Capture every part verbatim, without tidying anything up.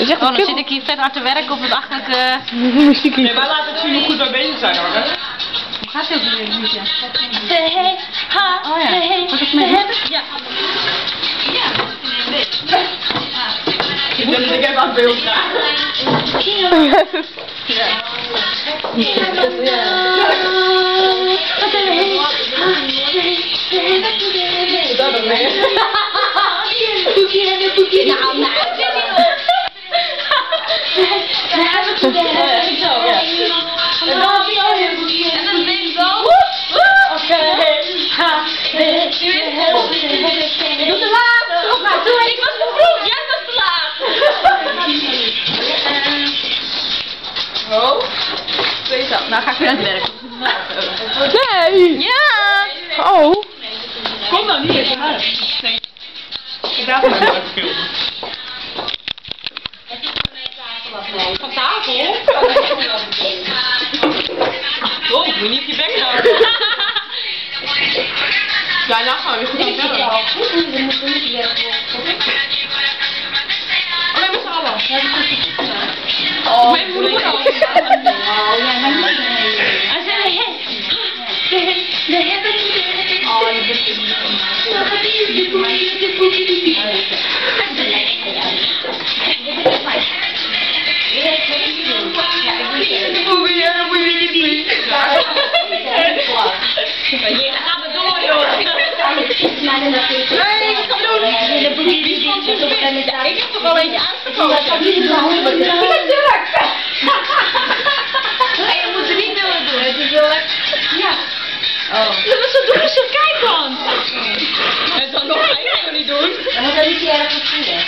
is echt oh, een dan zit ik hier vet hard te werken op het achtelijke... muziek. Nee, wij laten het zien hoe goed wij bezig zijn hoor. Hoe gaat het ook weer, liedje? Hey, hey, ha, Oh ja. hey, hey, Was het mee? ja. Ik denk dat ik even aan het beeld ga. Dat ook weer. Nou, nou. En dan ben ik zo. Ik doe te laat. Ik was te vroeg, jij was te laat. Oh. Twee zo. Nou ga ik weer aan het werk. Nee! Ja! Oh! Kom dan hier. Nee. Ik dacht dat het film. Van tafel? Oh, moet je niet op je bek houden. Ja, nou gaan we weer goed aan het Alleen met z'n allen. Oh, Mijn moeder ook. Hij zei, hey, we hebben het. Oh, je bent het Hier gaan we door, joh. Nee, ik ga doen. Ik heb toch al eentje uitgekozen. Ik ben druk. En je moet er niet meer aan doen. Het is wel lekker. Ja. Oh. Ja, maar zo doe je zo, kijk dan. Het zal nog eigenlijk niet doen. We hebben niet erg gevoelig.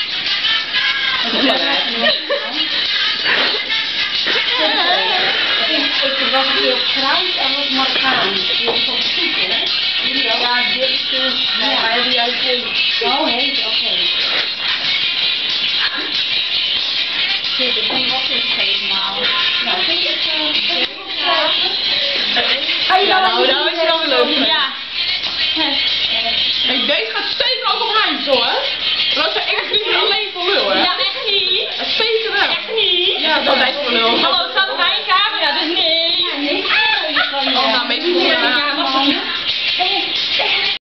Ik was een keer op Kruis en wat Marokkaans. Die was op zoek, hè? Ja, dit is dus... Ja, wij hebben juist geen... Oh, heet, oké. Shit, ik ben wat ingegeven, nou. Nou, vind je het... Ja, nou, nou is het wel weer leuk. Ja. Hey, deze gaat zeker ook op Heinz, hoor. Dat is echt niet alleen voor lul, hè? Ja, echt niet. Zeker wel. Echt niet. Ja, dat is voor lul. Hallo,